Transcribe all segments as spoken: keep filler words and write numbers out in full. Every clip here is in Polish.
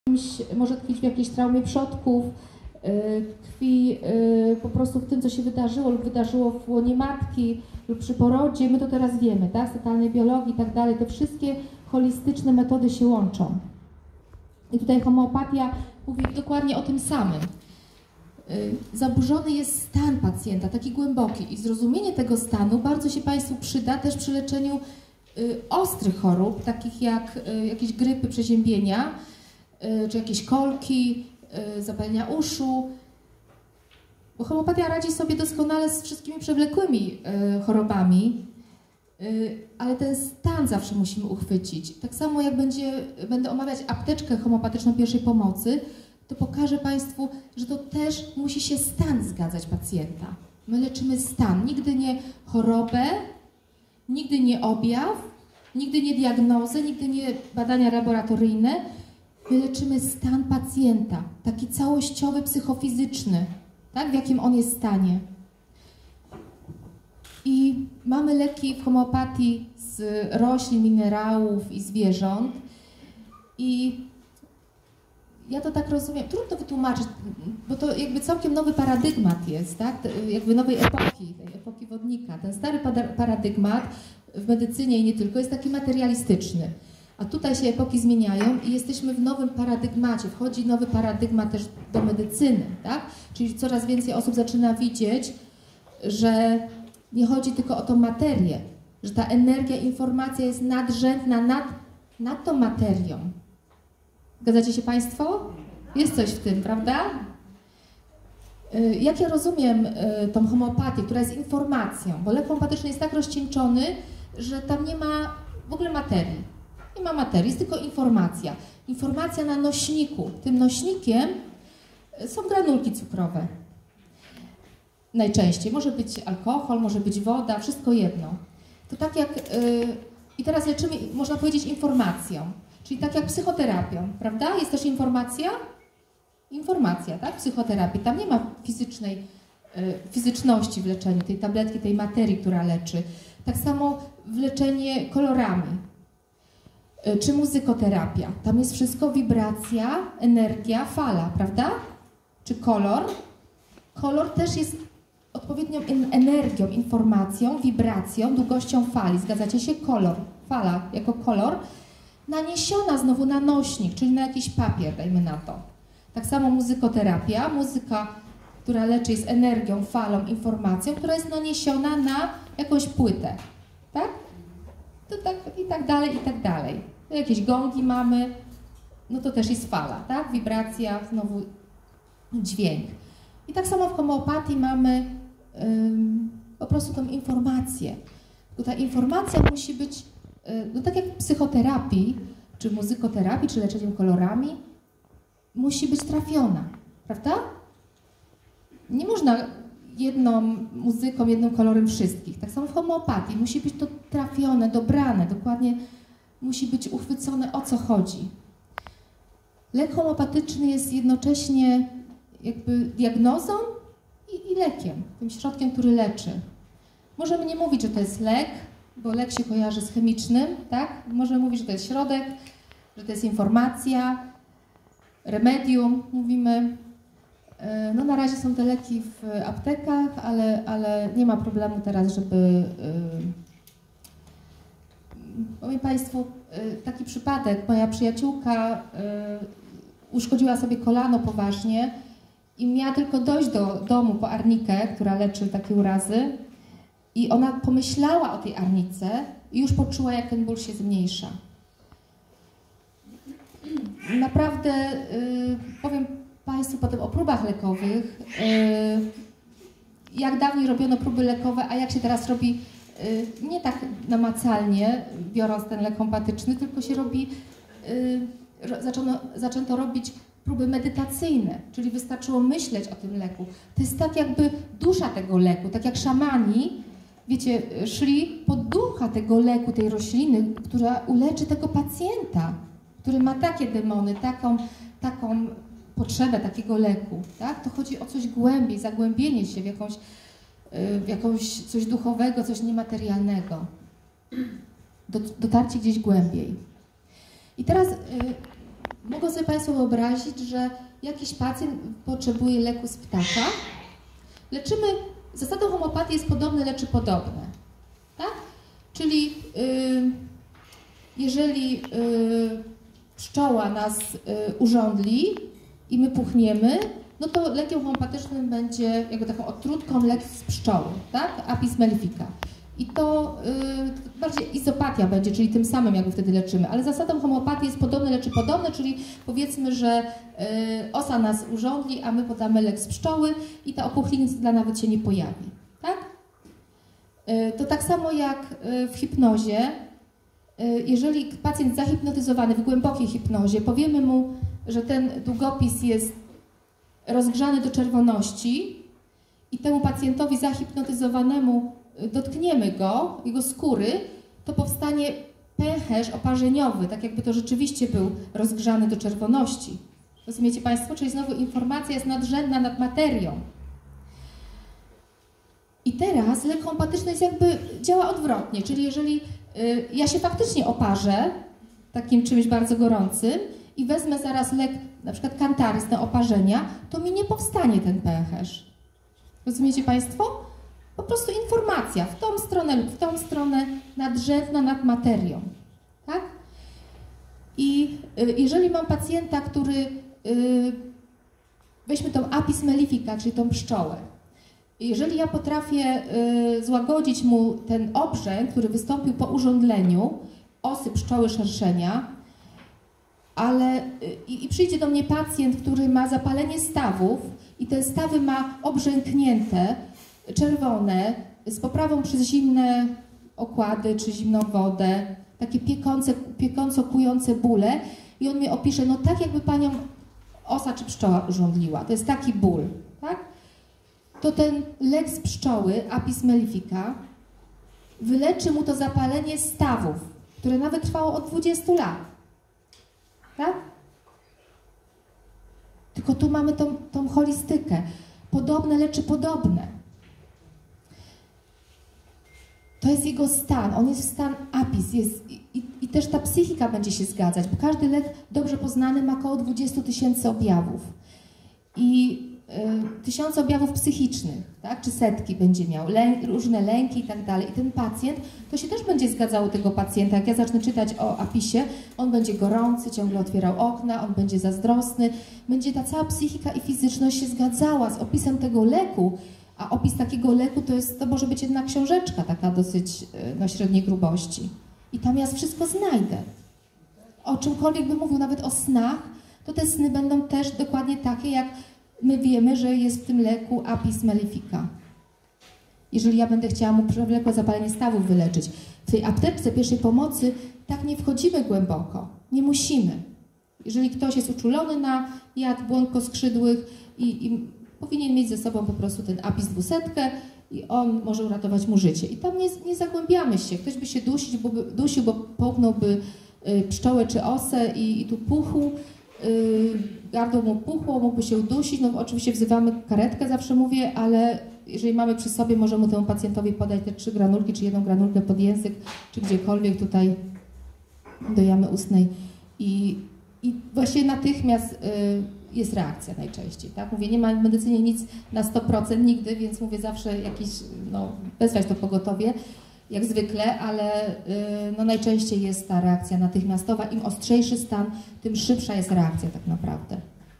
może tkwić w jakiejś traumie przodków, tkwi po prostu w tym, co się wydarzyło lub wydarzyło w łonie matki lub przy porodzie. My to teraz wiemy, tak? Z totalnej biologii i tak dalej. Te wszystkie holistyczne metody się łączą. I tutaj homeopatia mówi dokładnie o tym samym. Zaburzony jest stan pacjenta, taki głęboki, i zrozumienie tego stanu bardzo się Państwu przyda też przy leczeniu ostrych chorób, takich jak jakieś grypy, przeziębienia, czy jakieś kolki, zapalenia uszu. Bo homeopatia radzi sobie doskonale z wszystkimi przewlekłymi chorobami, ale ten stan zawsze musimy uchwycić. Tak samo jak będzie, będę omawiać apteczkę homeopatyczną pierwszej pomocy, to pokażę Państwu, że to też musi się stan zgadzać pacjenta. My leczymy stan, nigdy nie chorobę, nigdy nie objaw, nigdy nie diagnozę, nigdy nie badania laboratoryjne. My leczymy stan pacjenta, taki całościowy, psychofizyczny, tak, w jakim on jest stanie. I mamy leki w homeopatii z roślin, minerałów i zwierząt. I ja to tak rozumiem, trudno wytłumaczyć, bo to jakby całkiem nowy paradygmat jest, tak? Jakby nowej epoki, tej epoki wodnika. Ten stary paradygmat w medycynie i nie tylko jest taki materialistyczny. A tutaj się epoki zmieniają i jesteśmy w nowym paradygmacie. Wchodzi nowy paradygmat też do medycyny, tak? Czyli coraz więcej osób zaczyna widzieć, że nie chodzi tylko o tą materię, że ta energia, informacja jest nadrzędna nad, nad tą materią. Zgadzacie się Państwo? Jest coś w tym, prawda? Jak ja rozumiem tą homeopatię, która jest informacją, bo lek homeopatyczny jest tak rozcieńczony, że tam nie ma w ogóle materii. Nie ma materii, jest tylko informacja. Informacja na nośniku. Tym nośnikiem są granulki cukrowe. Najczęściej. Może być alkohol, może być woda, wszystko jedno. To tak jak... Yy, I teraz leczymy, można powiedzieć, informacją. Czyli tak jak psychoterapią, prawda? Jest też informacja? Informacja, tak? Psychoterapii. Tam nie ma fizycznej, yy, fizyczności w leczeniu, tej tabletki, tej materii, która leczy. Tak samo w leczenie kolorami. Czy muzykoterapia. Tam jest wszystko wibracja, energia, fala, prawda? Czy kolor? Kolor też jest odpowiednią energią, informacją, wibracją, długością fali. Zgadzacie się? Kolor, fala jako kolor, naniesiona znowu na nośnik, czyli na jakiś papier, dajmy na to. Tak samo muzykoterapia. Muzyka, która leczy, jest energią, falą, informacją, która jest naniesiona na jakąś płytę. Tak? To tak, i tak dalej, i tak dalej. Jakieś gongi mamy, no to też jest fala, tak? Wibracja, znowu dźwięk. I tak samo w homeopatii mamy ym, po prostu tą informację. Tylko ta informacja musi być, yy, no tak jak w psychoterapii, czy muzykoterapii, czy leczeniem kolorami, musi być trafiona, prawda? Nie można jedną muzyką, jednym kolorem wszystkich. Tak samo w homeopatii. Musi być to trafione, dobrane, dokładnie musi być uchwycone, o co chodzi. Lek homeopatyczny jest jednocześnie jakby diagnozą i, i lekiem, tym środkiem, który leczy. Możemy nie mówić, że to jest lek, bo lek się kojarzy z chemicznym, tak? Możemy mówić, że to jest środek, że to jest informacja, remedium, mówimy. No na razie są te leki w aptekach, ale, ale nie ma problemu teraz, żeby... Yy, powiem Państwu, yy, taki przypadek, moja przyjaciółka yy, uszkodziła sobie kolano poważnie i miała tylko dojść do domu po arnikę, która leczy takie urazy, i ona pomyślała o tej arnice i już poczuła, jak ten ból się zmniejsza. Naprawdę, yy, powiem Państwu potem o próbach lekowych, jak dawniej robiono próby lekowe, a jak się teraz robi, nie tak namacalnie, biorąc ten lek homeopatyczny, tylko się robi, zaczęto, zaczęto robić próby medytacyjne, czyli wystarczyło myśleć o tym leku. To jest tak jakby dusza tego leku, tak jak szamani, wiecie, szli po ducha tego leku, tej rośliny, która uleczy tego pacjenta, który ma takie demony, taką, taką potrzebę takiego leku, tak? To chodzi o coś głębiej, zagłębienie się w jakąś, w jakąś coś duchowego, coś niematerialnego. Dotarcie gdzieś głębiej. I teraz mogą sobie Państwo wyobrazić, że jakiś pacjent potrzebuje leku z ptaka. Leczymy, zasadą homeopatii jest podobne, leczy podobne. Tak? Czyli yy, jeżeli yy, pszczoła nas yy, urządli i my puchniemy, no to lekiem homeopatycznym będzie jakby taką odtrutką lek z pszczoły, tak? Apis mellifica. I to yy, bardziej izopatia będzie, czyli tym samym jakby wtedy leczymy. Ale zasadą homeopatii jest podobne, leczy podobne, czyli powiedzmy, że yy, osa nas urządli, a my podamy lek z pszczoły i ta opuchlizna nawet się nie pojawi, tak? Yy, to tak samo jak yy, w hipnozie, yy, jeżeli pacjent zahipnotyzowany w głębokiej hipnozie, powiemy mu, że ten długopis jest rozgrzany do czerwoności i temu pacjentowi zahipnotyzowanemu dotkniemy go, jego skóry, to powstanie pęcherz oparzeniowy, tak jakby to rzeczywiście był rozgrzany do czerwoności. Rozumiecie Państwo? Czyli znowu informacja jest nadrzędna nad materią. I teraz lek homeopatyczny jest jakby działa odwrotnie, czyli jeżeli y, ja się faktycznie oparzę takim czymś bardzo gorącym i wezmę zaraz lek, na przykład kantarys na oparzenia, to mi nie powstanie ten pęcherz. Rozumiecie Państwo? Po prostu informacja w tą stronę lub w tą stronę nadrzędna nad materią. Tak? I y, jeżeli mam pacjenta, który, y, weźmy tą apis mellifica, czyli tą pszczołę, jeżeli ja potrafię y, złagodzić mu ten obrzęk, który wystąpił po urządleniu osy pszczoły szerszenia, ale y, i przyjdzie do mnie pacjent, który ma zapalenie stawów i te stawy ma obrzęknięte, czerwone, z poprawą przez zimne okłady czy zimną wodę, takie piekące, piekąco kujące bóle i on mi opisze, no tak jakby panią osa czy pszczoła urządliła, to jest taki ból, tak? To ten lek z pszczoły, apis mellifica, wyleczy mu to zapalenie stawów, które nawet trwało od dwudziestu lat, tak? Tylko tu mamy tą, tą holistykę. Podobne leczy podobne. To jest jego stan, on jest w stan apis jest, i, i też ta psychika będzie się zgadzać, bo każdy lek dobrze poznany ma około dwudziestu tysięcy objawów. I y, tysiące objawów psychicznych, tak? Czy setki będzie miał, lęk, różne lęki i tak dalej. I ten pacjent, to się też będzie zgadzało tego pacjenta. Jak ja zacznę czytać o apisie, on będzie gorący, ciągle otwierał okna, on będzie zazdrosny. Będzie ta cała psychika i fizyczność się zgadzała z opisem tego leku, a opis takiego leku to, jest, to może być jedna książeczka taka dosyć no, średniej grubości. I tam ja wszystko znajdę. O czymkolwiek bym mówił, nawet o snach, to te sny będą też dokładnie takie, jak my wiemy, że jest w tym leku apis mellifica. Jeżeli ja będę chciała mu przewlekłe zapalenie stawów wyleczyć. W tej apteczce pierwszej pomocy tak nie wchodzimy głęboko. Nie musimy. Jeżeli ktoś jest uczulony na jad błonkoskrzydłych i, i powinien mieć ze sobą po prostu ten apis dwusetkę i on może uratować mu życie. I tam nie, nie zagłębiamy się. Ktoś by się dusić, bo by, dusił, bo połknąłby y, pszczołę czy osę i, i tu puchł, y, gardło mu puchło, mógłby się udusić. No oczywiście wzywamy karetkę, zawsze mówię, ale jeżeli mamy przy sobie, możemy temu pacjentowi podać te trzy granulki, czy jedną granulkę pod język, czy gdziekolwiek tutaj do jamy ustnej. I, i właśnie natychmiast y, jest reakcja najczęściej, tak? Mówię, nie ma w medycynie nic na sto procent nigdy, więc mówię zawsze jakiś, no, wezwać to pogotowie, jak zwykle, ale y, no, najczęściej jest ta reakcja natychmiastowa. Im ostrzejszy stan, tym szybsza jest reakcja tak naprawdę.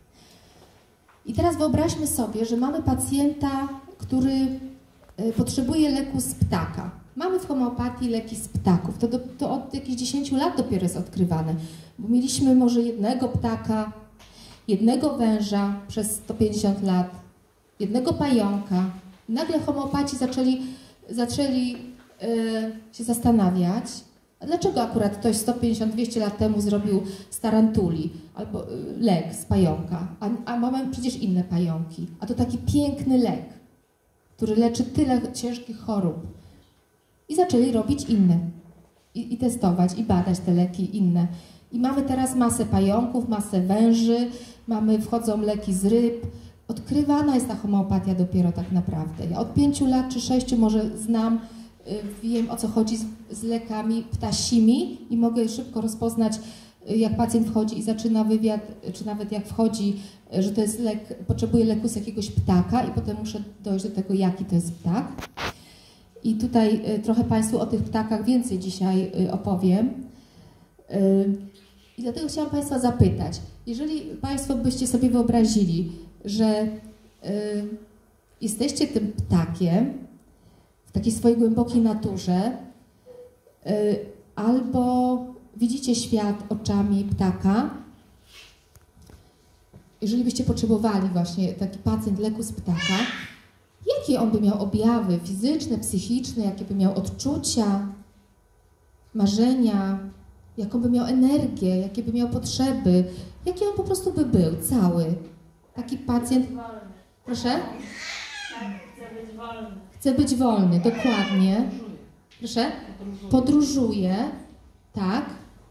I teraz wyobraźmy sobie, że mamy pacjenta, który y, potrzebuje leku z ptaka. Mamy w homeopatii leki z ptaków. To, do, to od jakichś dziesięciu lat dopiero jest odkrywane, bo mieliśmy może jednego ptaka, jednego węża przez sto pięćdziesiąt lat, jednego pająka. Nagle homeopaci zaczęli, zaczęli yy, się zastanawiać, dlaczego akurat ktoś sto pięćdziesiąt dwieście lat temu zrobił z tarantuli albo yy, lek z pająka, a, a mamy przecież inne pająki. A to taki piękny lek, który leczy tyle ciężkich chorób. I zaczęli robić inne. I, i testować, i badać te leki inne. I mamy teraz masę pająków, masę węży, mamy, wchodzą leki z ryb. Odkrywana jest ta homeopatia dopiero tak naprawdę. Ja od pięciu lat czy sześciu może znam, wiem o co chodzi z, z lekami ptasimi i mogę szybko rozpoznać jak pacjent wchodzi i zaczyna wywiad, czy nawet jak wchodzi, że to jest lek, potrzebuje leku z jakiegoś ptaka i potem muszę dojść do tego, jaki to jest ptak. I tutaj trochę Państwu o tych ptakach więcej dzisiaj opowiem. I dlatego chciałam Państwa zapytać, jeżeli Państwo byście sobie wyobrazili, że jesteście tym ptakiem w takiej swojej głębokiej naturze, albo widzicie świat oczami ptaka, jeżeli byście potrzebowali właśnie taki pacjent leku z ptaka, jakie on by miał objawy fizyczne, psychiczne, jakie by miał odczucia, marzenia, jaką by miał energię, jakie by miał potrzeby, jaki on po prostu by był, cały. Taki pacjent... Proszę? Chce być wolny. Chce być wolny, dokładnie. Proszę? Podróżuje, tak.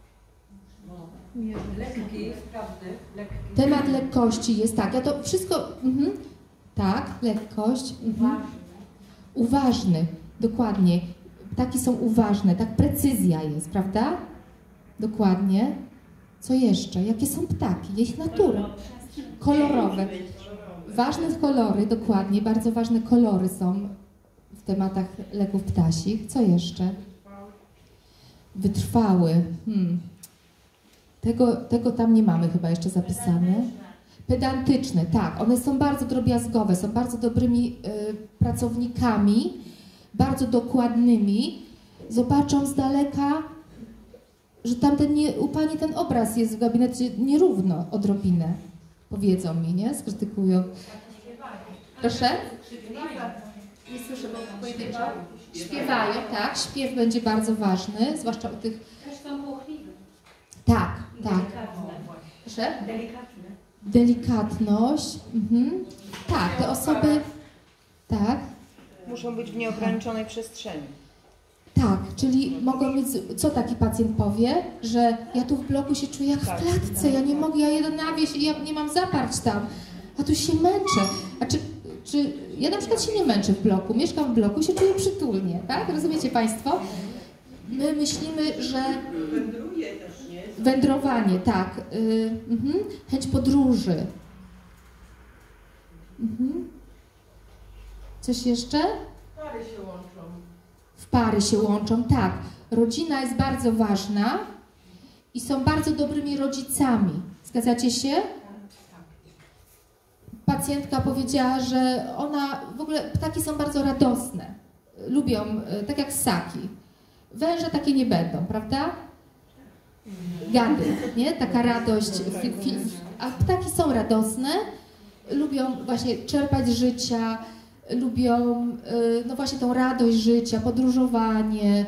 Lekki, sprawny, lekki. Temat lekkości jest tak, ja to wszystko, mhm, tak, lekkość, mhm. Uważny, dokładnie, ptaki są uważne, tak, precyzja jest, prawda? Dokładnie. Co jeszcze? Jakie są ptaki? Ich natura. Kolorowe. Ważne kolory, dokładnie, bardzo ważne kolory są w tematach leków ptasich. Co jeszcze? Wytrwały. Hmm. Tego, tego tam nie mamy chyba jeszcze zapisane. Pedantyczne, tak. One są bardzo drobiazgowe, są bardzo dobrymi y, pracownikami, bardzo dokładnymi. Zobaczą z daleka, że tamten nie, u Pani ten obraz jest w gabinecie nierówno, odrobinę. Powiedzą mi, nie? Skrytykują. Proszę? Nie słyszę, bo pojedynczo. Śpiewają, tak. Śpiew będzie bardzo ważny, zwłaszcza u tych... Też są płochliwe. Tak, tak. Delikatne. Proszę? Delikatne. Delikatność. Mhm. Tak, te osoby... Tak. Muszą być w nieograniczonej przestrzeni. Tak, czyli mogą mieć, co taki pacjent powie, że ja tu w bloku się czuję jak w klatce, ja nie mogę, ja jeden na wieś, ja nie mam zaparć tam, a tu się męczę. A czy, czy ja na przykład się nie męczę w bloku, mieszkam w bloku, się czuję przytulnie, tak? Rozumiecie Państwo? My myślimy, że... Wędruje też, nie? Wędrowanie, tak. Yy, mhm. Chęć podróży. Mhm. Coś jeszcze? Pary się łączą. W pary się łączą, tak. Rodzina jest bardzo ważna i są bardzo dobrymi rodzicami. Zgadzacie się? Pacjentka powiedziała, że ona, w ogóle ptaki są bardzo radosne. Lubią, tak jak ssaki. Węże takie nie będą, prawda? Gady, nie? Taka radość. A ptaki są radosne, lubią właśnie czerpać z życia, lubią no właśnie tą radość życia, podróżowanie.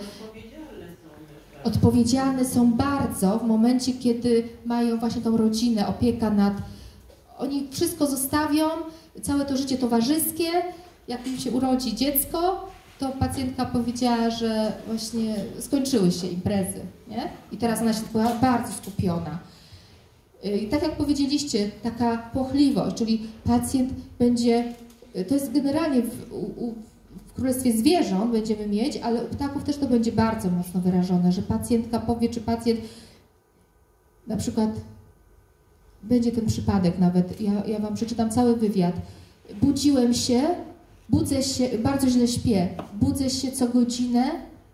Odpowiedzialne są bardzo w momencie, kiedy mają właśnie tą rodzinę, opieka nad... Oni wszystko zostawią, całe to życie towarzyskie. Jak im się urodzi dziecko, to pacjentka powiedziała, że właśnie skończyły się imprezy, nie? I teraz ona się była bardzo skupiona. I tak jak powiedzieliście, taka płochliwość, czyli pacjent będzie... To jest generalnie w, u, w królestwie zwierząt będziemy mieć, ale u ptaków też to będzie bardzo mocno wyrażone, że pacjentka powie, czy pacjent na przykład będzie ten przypadek nawet, ja, ja Wam przeczytam cały wywiad. Budziłem się, budzę się, bardzo źle śpię, budzę się co godzinę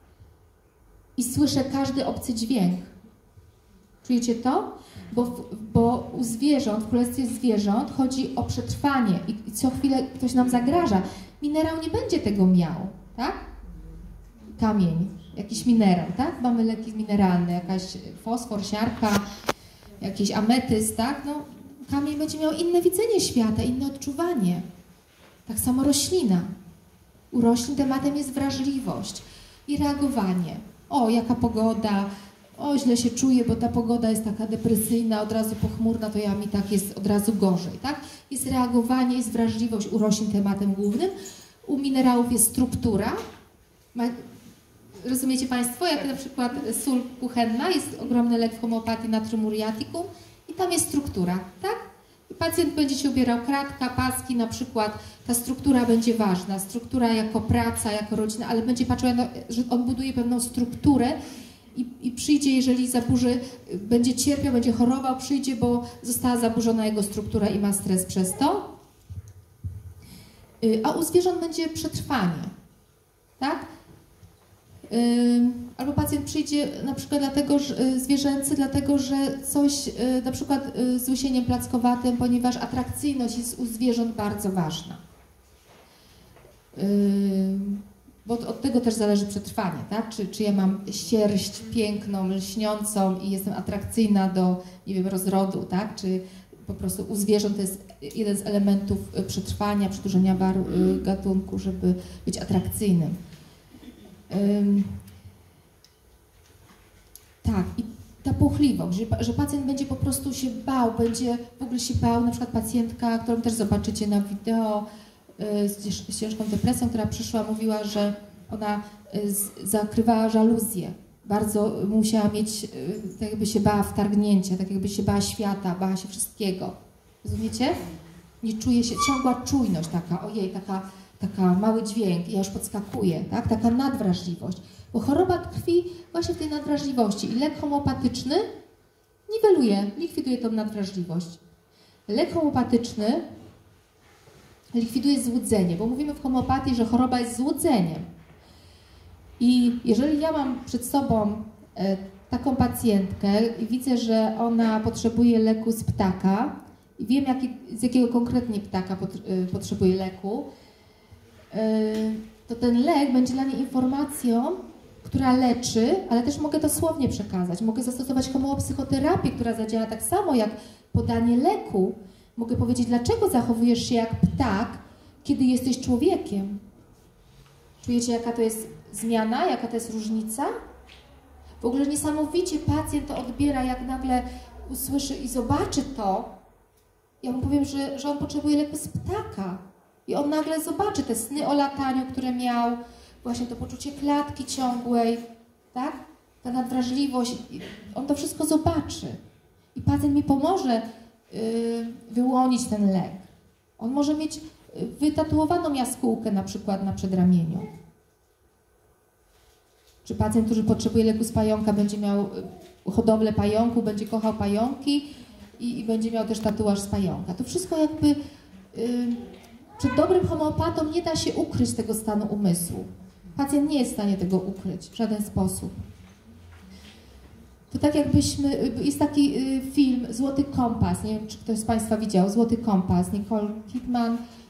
i słyszę każdy obcy dźwięk. Czujecie to? Bo, bo u zwierząt, w królestwie zwierząt chodzi o przetrwanie i, i co chwilę ktoś nam zagraża. Minerał nie będzie tego miał, tak? Kamień, jakiś minerał, tak? Mamy leki mineralne, jakaś fosfor, siarka, jakiś ametyst, tak? No, kamień będzie miał inne widzenie świata, inne odczuwanie. Tak samo roślina. U roślin tematem jest wrażliwość i reagowanie. O, jaka pogoda, o, źle się czuję, bo ta pogoda jest taka depresyjna, od razu pochmurna, to ja mi tak jest od razu gorzej, tak? Jest reagowanie, jest wrażliwość u roślin tematem głównym. U minerałów jest struktura. Ma, rozumiecie Państwo? Jak na przykład sól kuchenna, jest ogromny lek w homeopatii natrium muriaticum i tam jest struktura, tak? I pacjent będzie się ubierał kratka, paski, na przykład ta struktura będzie ważna, struktura jako praca, jako rodzina, ale będzie patrzył, że on buduje pewną strukturę i, i przyjdzie, jeżeli zaburzy, będzie cierpiał, będzie chorował, przyjdzie, bo została zaburzona jego struktura i ma stres przez to. A u zwierząt będzie przetrwanie, tak? Albo pacjent przyjdzie na przykład dlatego, że zwierzęcy, dlatego, że coś, na przykład z łysieniem plackowatym, ponieważ atrakcyjność jest u zwierząt bardzo ważna. Bo od tego też zależy przetrwanie, tak? Czy, czy ja mam sierść piękną, lśniącą i jestem atrakcyjna do, nie wiem, rozrodu, tak? Czy po prostu u zwierząt to jest jeden z elementów przetrwania, przedłużenia gatunku, żeby być atrakcyjnym. Um, tak, i ta płochliwość, że, że pacjent będzie po prostu się bał, będzie w ogóle się bał, na przykład pacjentka, którą też zobaczycie na wideo, z, z ciężką depresją, która przyszła, mówiła, że ona z, zakrywała żaluzję. Bardzo musiała mieć, tak jakby się bała wtargnięcia, tak jakby się bała świata, bała się wszystkiego. Rozumiecie? Nie czuje się, ciągła czujność taka, ojej, taka, taka mały dźwięk, ja już podskakuję, tak? Taka nadwrażliwość. Bo choroba tkwi właśnie w tej nadwrażliwości i lek homeopatyczny niweluje, likwiduje tą nadwrażliwość. Lek homeopatyczny likwiduje złudzenie, bo mówimy w homeopatii, że choroba jest złudzeniem. I jeżeli ja mam przed sobą e, taką pacjentkę i widzę, że ona potrzebuje leku z ptaka i wiem, jaki, z jakiego konkretnie ptaka pot, e, potrzebuje leku, e, to ten lek będzie dla niej informacją, która leczy, ale też mogę dosłownie przekazać. Mogę zastosować homeopsychoterapię, która zadziała tak samo jak podanie leku. Mogę powiedzieć, dlaczego zachowujesz się jak ptak, kiedy jesteś człowiekiem. Czujecie, jaka to jest zmiana, jaka to jest różnica? W ogóle niesamowicie pacjent to odbiera, jak nagle usłyszy i zobaczy to. Ja mu powiem, że, że on potrzebuje leku z ptaka. I on nagle zobaczy te sny o lataniu, które miał, właśnie to poczucie klatki ciągłej, tak? Ta nadwrażliwość. On to wszystko zobaczy. I pacjent mi pomoże yy, wyłonić ten lek. On może mieć wytatuowaną jaskółkę na przykład na przedramieniu. Czy pacjent, który potrzebuje leku z pająka, będzie miał hodowlę pająku, będzie kochał pająki i, i będzie miał też tatuaż z pająka. To wszystko jakby yy, przed dobrym homeopatą nie da się ukryć tego stanu umysłu. Pacjent nie jest w stanie tego ukryć w żaden sposób. To tak jakbyśmy, jest taki film Złoty Kompas, nie wiem, czy ktoś z Państwa widział, Złoty Kompas, Nicole Kidman,